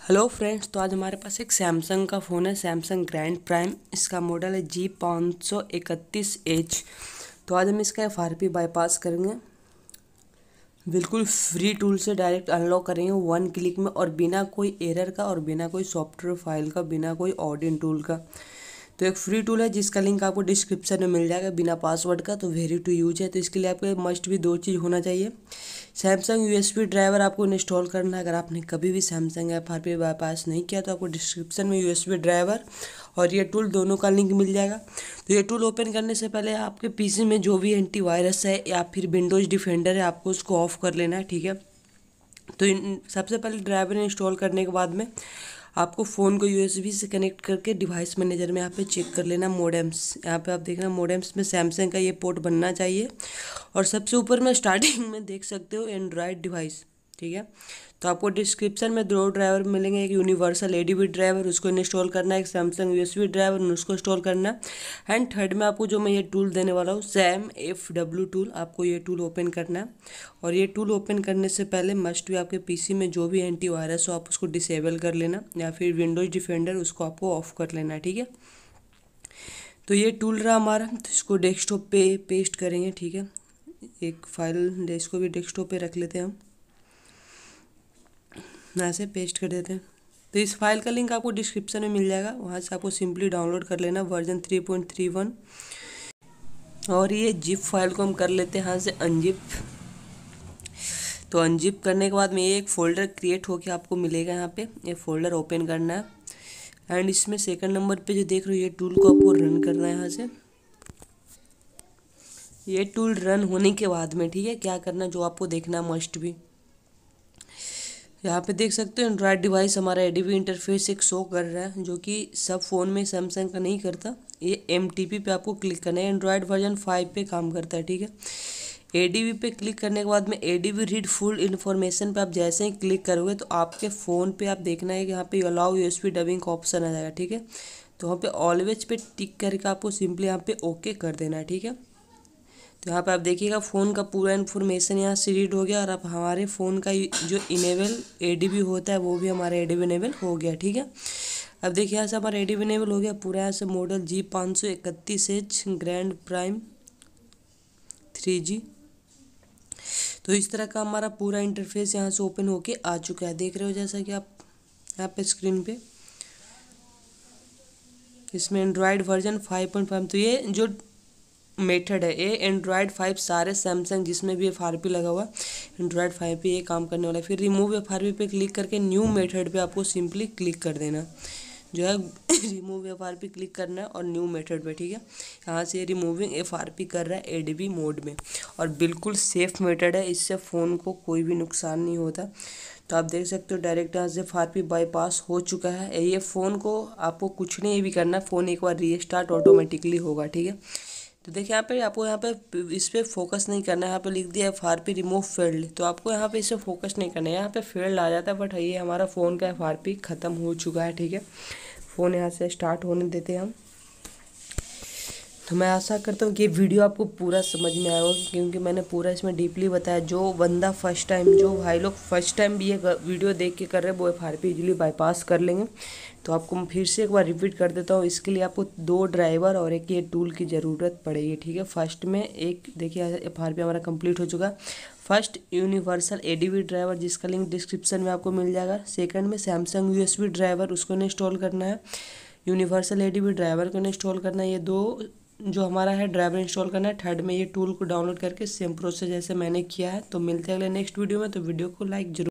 Hello friends, तो आज हमारे पास एक सैमसंग का फ़ोन है, सैमसंग ग्रैंड प्राइम। इसका मॉडल है G531H। तो आज हम इसका FRP बाईपास करेंगे, बिल्कुल फ्री टूल से डायरेक्ट अनलॉक करेंगे 1 क्लिक में, और बिना कोई एरर का और बिना कोई सॉफ्टवेयर फाइल का, बिना कोई ऑडियन टूल का। तो एक फ्री टूल है जिसका लिंक आपको डिस्क्रिप्शन में मिल जाएगा, बिना पासवर्ड का। तो वेरी टू यूज है। तो इसके लिए आपके मस्ट भी 2 चीज़ होना चाहिए। सैमसंग USB ड्राइवर आपको इंस्टॉल करना है। अगर आपने कभी भी सैमसंग FRP बाईपास नहीं किया तो आपको डिस्क्रिप्शन में USB ड्राइवर और ये टूल दोनों का लिंक मिल जाएगा। तो ये टूल ओपन करने से पहले आपके PC में जो भी एंटीवायरस है या फिर विंडोज़ डिफेंडर है, आपको उसको ऑफ कर लेना है, ठीक है। तो सबसे पहले ड्राइवर इंस्टॉल करने के बाद में आपको फ़ोन को USB से कनेक्ट करके डिवाइस मैनेजर में यहाँ पे चेक कर लेना मोडेम्स। यहाँ पे आप देख रहे हैं मोडेम्स में सैमसंग का ये पोर्ट बनना चाहिए। और सबसे ऊपर में स्टार्टिंग में देख सकते हो एंड्रॉयड डिवाइस, ठीक है। तो आपको डिस्क्रिप्शन में 2 ड्राइवर मिलेंगे, एक यूनिवर्सल ADB ड्राइवर, उसको इंस्टॉल करना है, एक सैमसंग USB ड्राइवर, उसको इंस्टॉल करना है। एंड थर्ड में आपको जो मैं ये टूल देने वाला हूँ, SAMFW टूल, आपको ये टूल ओपन करना है। और ये टूल ओपन करने से पहले मस्ट भी आपके PC में जो भी एंटीवायरस हो आप उसको डिसेबल कर लेना, या फिर विंडोज़ डिफेंडर उसको आपको ऑफ कर लेना है, ठीक है। तो ये टूल रहा हमारा, तो इसको डेस्कटॉप पे पेस्ट करेंगे, ठीक है। एक फाइल इसको भी डेस्कटॉप पे रख लेते हैं हम, ऐसे पेस्ट कर देते हैं। तो इस फाइल का लिंक आपको डिस्क्रिप्शन में मिल जाएगा, वहाँ से आपको सिंपली डाउनलोड कर लेना वर्जन 3.31। और ये जिप फाइल को हम कर लेते हैं यहाँ से अनजिप। तो अनजिप करने के बाद में ये एक फ़ोल्डर क्रिएट होकर आपको मिलेगा, यहाँ पे ये फ़ोल्डर ओपन करना है। एंड इसमें सेकंड नंबर पे जो देख रहे हो ये टूल को आपको रन करना है यहाँ से। ये टूल रन होने के बाद में, ठीक है, क्या करना जो आपको देखना मस्ट भी, यहाँ पे देख सकते हो एंड्रॉयड डिवाइस हमारा ADB इंटरफेस एक शो कर रहा है, जो कि सब फ़ोन में सैमसंग का नहीं करता। ये MTP पे आपको क्लिक करना है, एंड्रॉयड वर्जन 5 पे काम करता है, ठीक है। ADB पे क्लिक करने के बाद में ADB रीड फुल इन्फॉर्मेशन पे आप जैसे ही क्लिक करोगे तो आपके फ़ोन पे आप देखना है कि यहाँ पे अलाउ USB डबिंग का ऑप्शन आ जाएगा, ठीक है। तो वहाँ पे ऑलवेज पे टिक करके आपको सिंपली यहाँ पे ओके कर देना है, ठीक है। तो यहाँ पे आप देखिएगा फ़ोन का पूरा इन्फॉर्मेशन यहाँ से रीड हो गया, और अब हमारे फ़ोन का जो इनेबल ADB होता है वो भी हमारा ADB इनेबल हो गया, ठीक है। अब देखिए यहाँ से हमारा ADB इनेबल हो गया पूरा। यहाँ से model G531H grand prime 3G। तो इस तरह का हमारा पूरा इंटरफेस यहाँ से ओपन होके आ चुका है, देख रहे हो जैसा कि आप यहाँ पे स्क्रीन पे। इसमें एंड्रॉयड वर्जन 5.5। तो ये जो मेथड है, ये एंड्रॉयड 5 सारे सैमसंग जिसमें भी FRP लगा हुआ एंड्रॉयड 5 पे ये काम करने वाला है। फिर रिमूव FRP पे क्लिक करके न्यू मेथड पे आपको सिंपली क्लिक कर देना, जो है रिमूव FRP क्लिक करना है और न्यू मेथड पे, ठीक है। यहाँ से रिमूविंग FRP कर रहा है ADB मोड में, और बिल्कुल सेफ मेथड है, इससे फ़ोन को कोई भी नुकसान नहीं होता। तो आप देख सकते हो डायरेक्ट यहाँ से FRP बाईपास हो चुका है। ये फ़ोन को आपको कुछ नहीं भी करना, फ़ोन एक बार रीस्टार्ट ऑटोमेटिकली होगा, ठीक है। तो देखिए यहाँ पे आपको यहाँ पे इस पर फोकस नहीं करना है। यहाँ पे लिख दिया FRP रिमूव फेल्ड, तो आपको यहाँ पे इसे फोकस नहीं करना है। यहाँ पे फेल्ड आ जाता है, बट ये हमारा फ़ोन का FRP ख़त्म हो चुका है, ठीक है। फ़ोन यहाँ से स्टार्ट होने देते हैं हम। तो मैं आशा करता हूँ कि ये वीडियो आपको पूरा समझ में आया होगा, क्योंकि मैंने पूरा इसमें डीपली बताया। जो बंदा फर्स्ट टाइम, जो भाई लोग फर्स्ट टाइम भी ये वीडियो देख के कर रहे हैं, वो FRP इजीली बाईपास कर लेंगे। तो आपको फिर से एक बार रिपीट कर देता हूँ। इसके लिए आपको 2 ड्राइवर और एक ये टूल की ज़रूरत पड़ेगी, ठीक है। फर्स्ट में एक देखिए FRP हमारा कंप्लीट हो चुका। फर्स्ट यूनिवर्सल ADB ड्राइवर, जिसका लिंक डिस्क्रिप्शन में आपको मिल जाएगा। सेकंड में सैमसंग USB ड्राइवर, उसको इंस्टॉल करना है। यूनिवर्सल ADB ड्राइवर को इंस्टॉल करना है। ये 2 जो हमारा है ड्राइवर इंस्टॉल करना है। थर्ड में ये टूल को डाउनलोड करके सेम प्रोसेस जैसे मैंने किया है। तो मिलते हैं अगले नेक्स्ट वीडियो में। तो वीडियो को लाइक जरूर